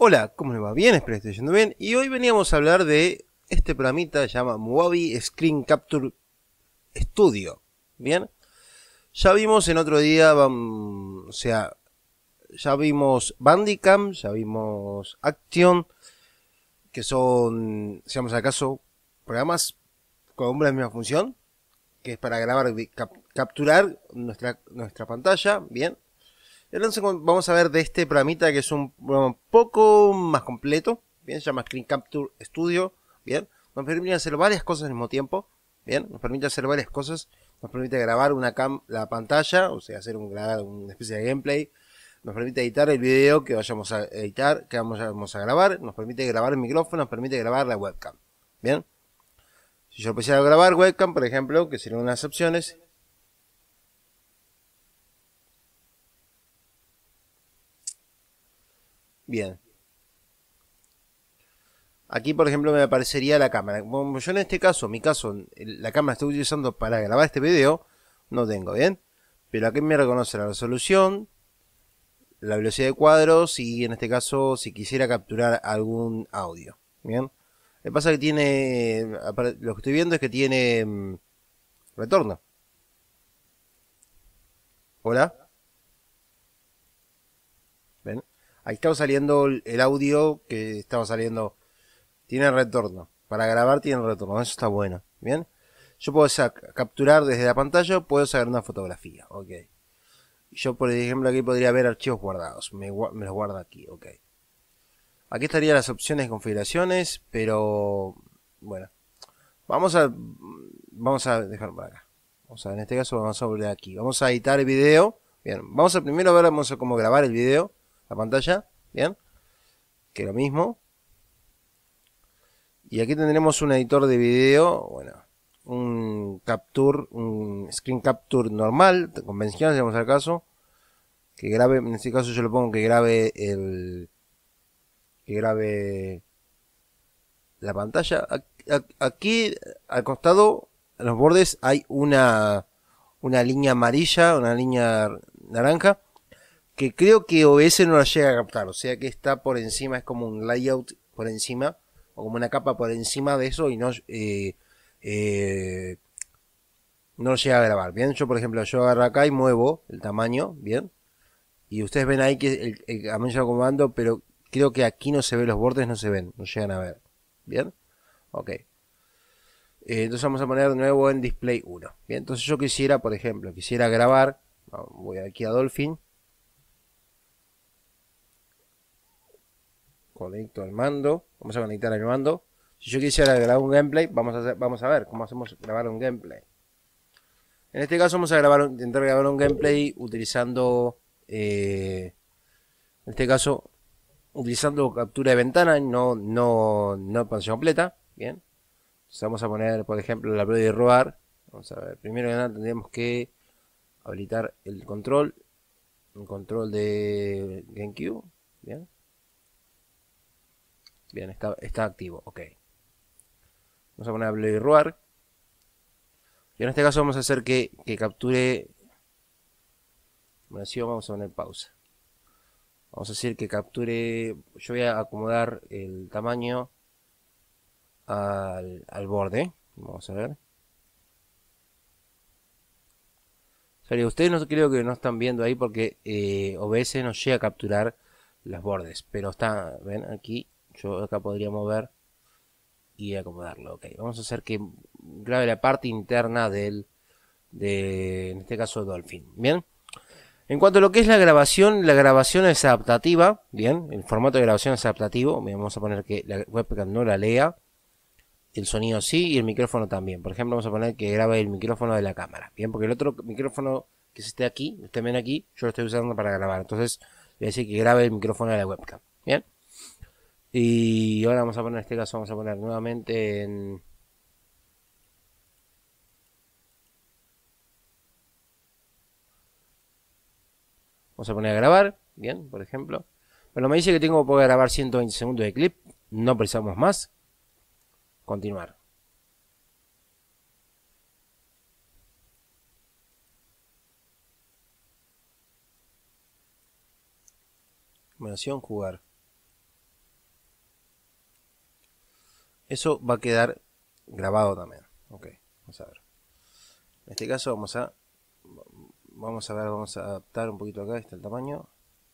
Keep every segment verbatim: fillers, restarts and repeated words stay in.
Hola, ¿cómo les va? Bien, espero que esté yendo bien. Y hoy veníamos a hablar de este programita que se llama Movavi Screen Capture Studio. Bien, ya vimos en otro día, um, o sea, ya vimos Bandicam, ya vimos Action, que son, si vamos al caso, programas con una misma función, que es para grabar, cap capturar nuestra, nuestra pantalla. Bien, entonces vamos a ver de este programita que es un programa un poco más completo. Bien, se llama Screen Capture Studio. Bien, nos permite hacer varias cosas al mismo tiempo. Bien, nos permite hacer varias cosas. Nos permite grabar una cam la pantalla, o sea, hacer un, grabar una especie de gameplay. Nos permite editar el video que vayamos a editar, que vamos a, vamos a grabar. Nos permite grabar el micrófono, nos permite grabar la webcam. Bien, si yo quisiera grabar webcam, por ejemplo, que serían unas opciones. Bien. Aquí, por ejemplo, me aparecería la cámara. Como yo en este caso, mi caso, la cámara estoy utilizando para grabar este video, no tengo, ¿bien? Pero aquí me reconoce la resolución, la velocidad de cuadros y en este caso, si quisiera capturar algún audio, ¿bien? Lo que pasa es que tiene, lo que estoy viendo es que tiene mmm, retorno. Hola. ¿Ven? Ahí estaba saliendo el audio que estaba saliendo. Tiene retorno. Para grabar tiene retorno. Eso está bueno. Bien. Yo puedo capturar desde la pantalla. Puedo sacar una fotografía. Ok. Yo, por ejemplo, aquí podría ver archivos guardados. Me, me los guarda aquí. Ok. Aquí estarían las opciones de configuraciones. Pero bueno. Vamos a. Vamos a dejar por acá. Vamos a, en este caso vamos a volver aquí. Vamos a editar el video. Bien. Vamos a primero ver vamos a cómo grabar el video. La pantalla. Bien. Que lo mismo. Y aquí tendremos un editor de video, bueno, un capture, un screen capture normal, convencional, si vamos al caso, que grabe, en este caso yo le pongo que grabe el, que grabe la pantalla. Aquí al costado, en los bordes hay una, una línea amarilla, una línea naranja, que creo que O B S no la llega a captar, o sea que está por encima, es como un layout por encima, o como una capa por encima de eso y no eh, eh, no lo llega a grabar. Bien, yo por ejemplo, yo agarro acá y muevo el tamaño, bien, y ustedes ven ahí que el, el tamaño va comando, pero creo que aquí no se ve, los bordes no se ven, no llegan a ver. Bien, ok. Eh, entonces vamos a poner de nuevo en display uno. Bien, entonces yo quisiera, por ejemplo, quisiera grabar, voy aquí a Dolphin, conecto al mando, vamos a conectar al mando. Si yo quisiera grabar un gameplay, vamos a, hacer, vamos a ver cómo hacemos grabar un gameplay. En este caso vamos a grabar, intentar grabar un gameplay utilizando, eh, en este caso, utilizando captura de ventana, no, no, no expansión completa. Bien. Entonces vamos a poner, por ejemplo, la prueba de robar. Vamos a ver, primero que nada tendríamos que habilitar el control, un control de GameCube. Bien. Bien, está, está activo, ok. Vamos a poner a Play Roar. Y en este caso vamos a hacer que, que capture. Vamos a poner pausa. Vamos a decir que capture. Yo voy a acomodar el tamaño al, al borde. Vamos a ver. Serio, ustedes no creo que no están viendo ahí porque eh, O B S no llega a capturar los bordes. Pero está, ven aquí. Yo acá podría mover y acomodarlo. Ok, vamos a hacer que grabe la parte interna del, de, en este caso, Dolphin. Bien. En cuanto a lo que es la grabación, la grabación es adaptativa. Bien, el formato de grabación es adaptativo. Vamos a poner que la webcam no la lea. El sonido sí y el micrófono también. Por ejemplo, vamos a poner que grabe el micrófono de la cámara. Bien, porque el otro micrófono que se esté aquí, ustedes ven aquí, yo lo estoy usando para grabar. Entonces, voy a decir que grabe el micrófono de la webcam. Bien. Y ahora vamos a poner, en este caso, vamos a poner nuevamente en... Vamos a poner a grabar. Bien, por ejemplo. Bueno, me dice que tengo que poder grabar ciento veinte segundos de clip. No precisamos más. Continuar. Combinación, jugar. eso va a quedar grabado también. Ok, vamos a ver. En este caso vamos a vamos a ver, vamos a adaptar un poquito acá, está el tamaño.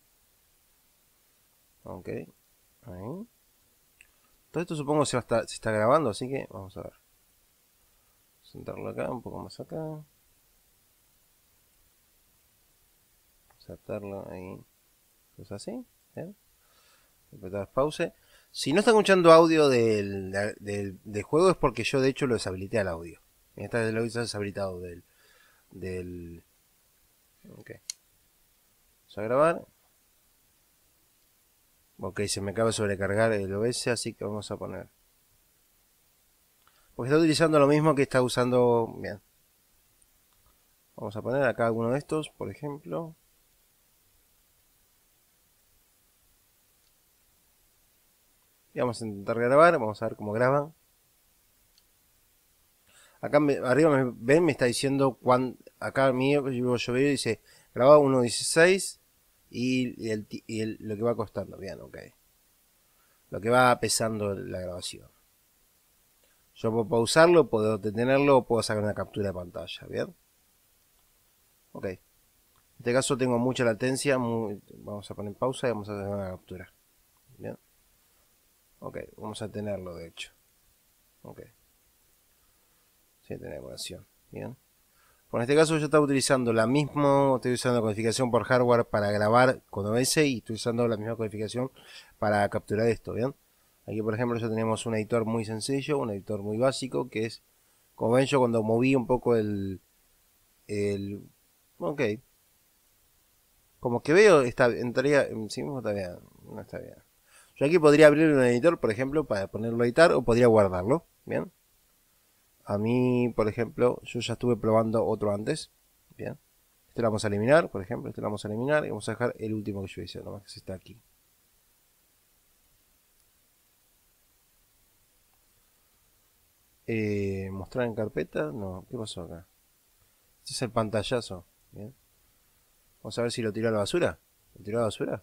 Ok, ahí. Todo esto supongo se, va a estar, se está grabando, así que vamos a ver. Sentarlo acá, un poco más acá. Saltarlo ahí. Pues así, ¿bien? Apretar pause. Si no está escuchando audio del, del, del juego es porque yo de hecho lo deshabilité al audio. Esta vez lo hice deshabilitado del, del... Ok. Vamos a grabar. Ok, se me acaba de sobrecargar el O B S, así que vamos a poner. Porque está utilizando lo mismo que está usando... Bien. Vamos a poner acá alguno de estos, por ejemplo. Y vamos a intentar grabar, vamos a ver cómo graba. Acá me, arriba me ven, me está diciendo cuando, acá mío, yo, yo veo dice grabado uno dieciséis y, y, el, y el, lo que va costando, bien, ok. Lo que va pesando la grabación. Yo puedo pausarlo, puedo detenerlo o puedo sacar una captura de pantalla, bien. Ok. En este caso tengo mucha latencia, muy, vamos a poner pausa y vamos a hacer una captura. Bien. Ok, vamos a tenerlo de hecho. Ok. Sí, tenemos acción. Bien. Bueno, en este caso yo estaba utilizando la misma, estoy usando codificación por hardware para grabar con O B S y estoy usando la misma codificación para capturar esto, ¿bien? Aquí por ejemplo ya tenemos un editor muy sencillo, un editor muy básico que es, como ven yo cuando moví un poco el, el ok, como que veo, está, entraría, sí mismo está bien, no está bien. Yo aquí podría abrir un editor, por ejemplo, para ponerlo a editar o podría guardarlo, ¿bien? A mí, por ejemplo, yo ya estuve probando otro antes, ¿bien? Este lo vamos a eliminar, por ejemplo, este lo vamos a eliminar y vamos a dejar el último que yo hice, nomás que está aquí. Eh, mostrar en carpeta, no, ¿qué pasó acá? Este es el pantallazo, bien. Vamos a ver si lo tiró a la basura. ¿Lo tiró a la basura?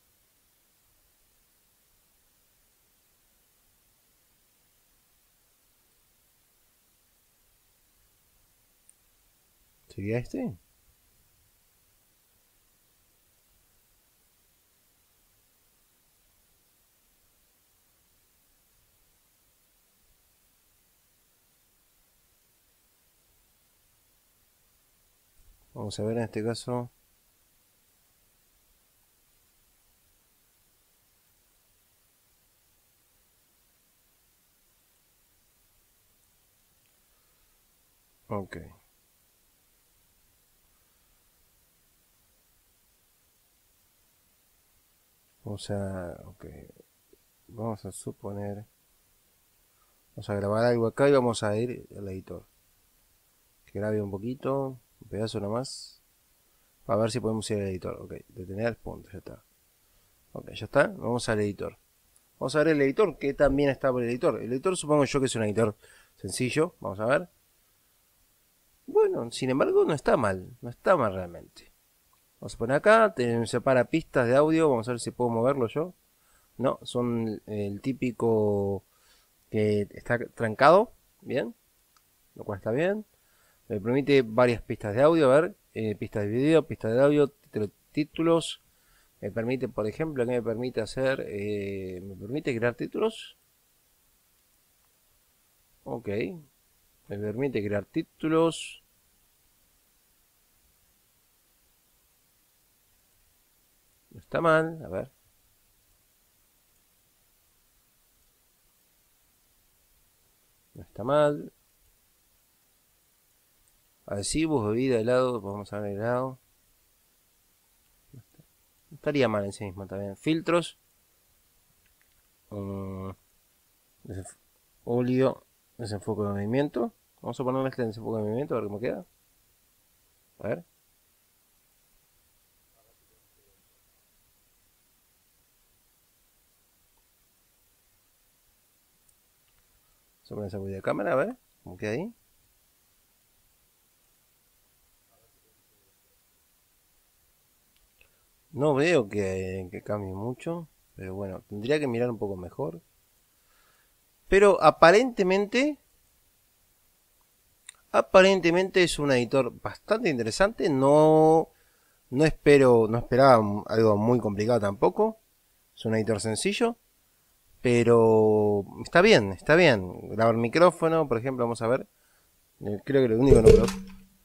¿Sería este? Vamos a ver en este caso. Ok. Vamos a... Ok. Vamos a suponer... Vamos a grabar algo acá y vamos a ir al editor. Que grabe un poquito, un pedazo nomás. A ver si podemos ir al editor. Ok, detener, punto, ya está. Ok, ya está. Vamos al editor. Vamos a ver el editor, que también está por el editor. El editor supongo yo que es un editor sencillo. Vamos a ver. Bueno, sin embargo no está mal. No está mal realmente. Vamos a poner acá. Te separa pistas de audio. Vamos a ver si puedo moverlo yo. No, son el típico que está trancado. Bien. Lo cual está bien. Me permite varias pistas de audio. A ver. Eh, pistas de video, pistas de audio, títulos. Me permite, por ejemplo, que me permite hacer... Eh, me permite crear títulos. Ok. Me permite crear títulos. No está mal. A ver. No está mal. Adhesivos, bebida, helado. Vamos a ver helado. No estaría mal en sí mismo también. Filtros. Um, óleo. Desenfoque de movimiento. Vamos a ponerle este desenfoque de movimiento. A ver cómo queda. A ver. Vamos a poner esa de cámara. A ver cómo queda ahí. No veo que, que cambie mucho. Pero bueno, tendría que mirar un poco mejor. Pero aparentemente, aparentemente es un editor bastante interesante. No, no espero, no esperaba algo muy complicado tampoco. Es un editor sencillo, pero está bien, está bien. Grabar micrófono, por ejemplo, vamos a ver. Creo que lo único que no creo.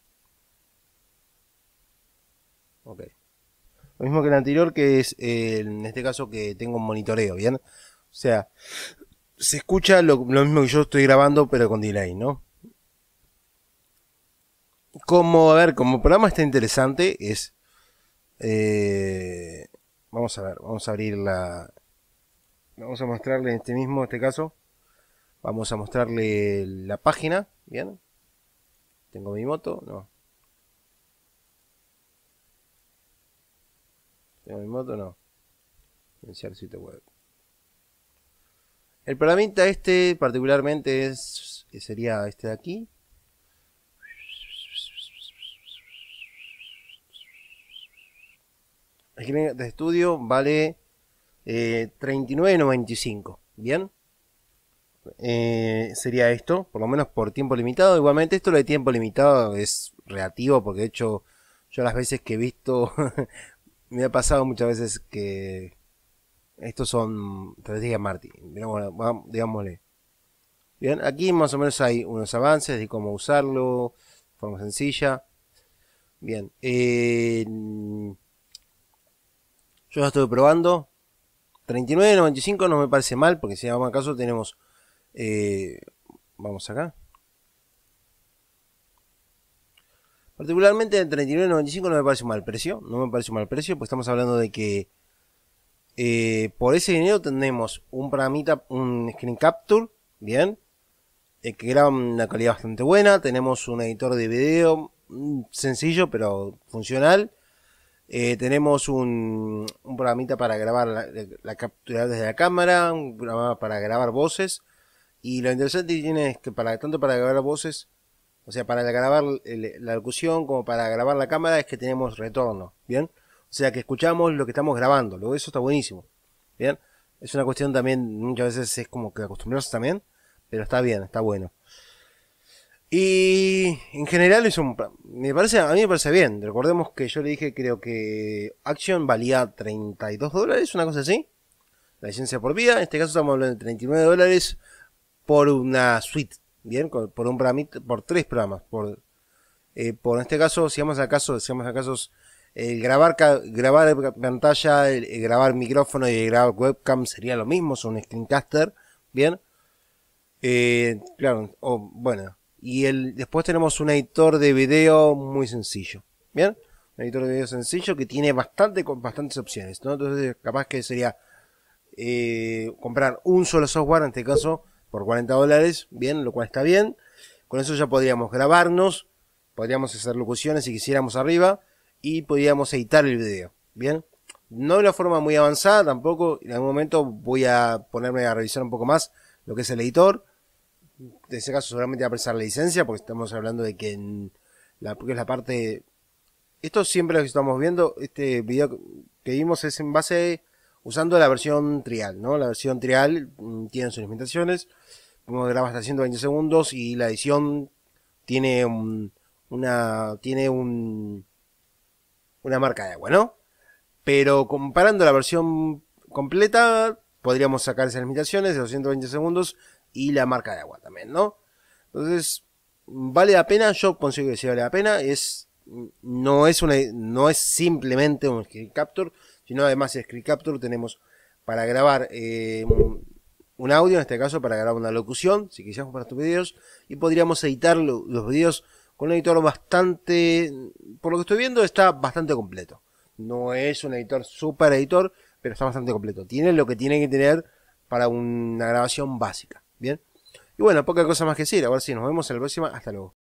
Ok. Lo mismo que el anterior, que es eh, en este caso que tengo un monitoreo, ¿bien? O sea, se escucha lo, lo mismo que yo estoy grabando, pero con delay, ¿no? Como, a ver, como programa está interesante, es... Eh, vamos a ver, vamos a abrir la... Vamos a mostrarle en este mismo, este caso, vamos a mostrarle la página, ¿bien? Tengo mi moto, no. Tengo mi moto, no. Iniciar sitio web. El programita este particularmente es, sería este de aquí. El cliente de estudio vale eh, treinta y nueve noventa y cinco. Bien. Eh, sería esto, por lo menos por tiempo limitado. Igualmente esto lo de tiempo limitado es relativo, porque de hecho yo las veces que he visto me ha pasado muchas veces que estos son estrategias Marty, digámosle. Bien, aquí más o menos hay unos avances de cómo usarlo de forma sencilla. Bien, eh, yo ya estoy probando. treinta y nueve noventa y cinco no me parece mal, porque si vamos a caso tenemos... Eh, vamos acá. Particularmente el treinta y nueve noventa y cinco no me parece un mal precio. No me parece un mal precio, pues estamos hablando de que eh, por ese dinero tenemos un programita, un screen capture, bien, eh, que graba una calidad bastante buena. Tenemos un editor de video sencillo pero funcional. Eh, tenemos un, un programita para grabar la, la captura desde la cámara, un programa para grabar voces. Y lo interesante que tiene es que para tanto para grabar voces, o sea, para grabar el, la locución como para grabar la cámara, es que tenemos retorno, ¿bien? O sea, que escuchamos lo que estamos grabando, luego eso está buenísimo, ¿bien? Es una cuestión también, muchas veces es como que acostumbrarse también, pero está bien, está bueno. Y en general es un, me parece, a mí me parece bien. Recordemos que yo le dije, creo que Action valía treinta y dos dólares, una cosa así. La licencia por vida, en este caso estamos hablando de treinta y nueve dólares por una suite, bien, por un programa, por tres programas, por, eh, por en este caso, si vamos a caso, si vamos a casos, el grabar, grabar pantalla, el, el grabar micrófono y el grabar webcam sería lo mismo, son un screencaster, bien. Eh, claro, o bueno. Y el, después tenemos un editor de video muy sencillo. ¿Bien? Un editor de video sencillo que tiene bastante, con bastantes opciones, ¿no? Entonces capaz que sería eh, comprar un solo software, en este caso, por cuarenta dólares. Bien, lo cual está bien. Con eso ya podríamos grabarnos. Podríamos hacer locuciones si quisiéramos arriba. Y podríamos editar el video. Bien. No de una forma muy avanzada tampoco. En algún momento voy a ponerme a revisar un poco más lo que es el editor. En ese caso seguramente va a precisar la licencia, porque estamos hablando de que en la, porque es la parte, esto siempre lo que estamos viendo, este video que vimos es en base, usando la versión trial, ¿no? La versión trial mmm, tiene sus limitaciones, como graba hasta ciento veinte segundos y la edición tiene un, una, tiene un, una marca de agua, ¿no? Pero comparando la versión completa, podríamos sacar esas limitaciones de los ciento veinte segundos y la marca de agua también, ¿no? Entonces, ¿vale la pena? Yo considero que sí vale la pena. Es, no, es una, no es simplemente un screen capture, sino además el screen capture tenemos para grabar eh, un audio, en este caso para grabar una locución, si quisiéramos para estos videos, y podríamos editar lo, los videos con un editor bastante, por lo que estoy viendo, está bastante completo. No es un editor super editor, pero está bastante completo. Tiene lo que tiene que tener para una grabación básica. Bien. Y bueno, poca cosa más que decir. A ver si nos vemos en la próxima. Hasta luego.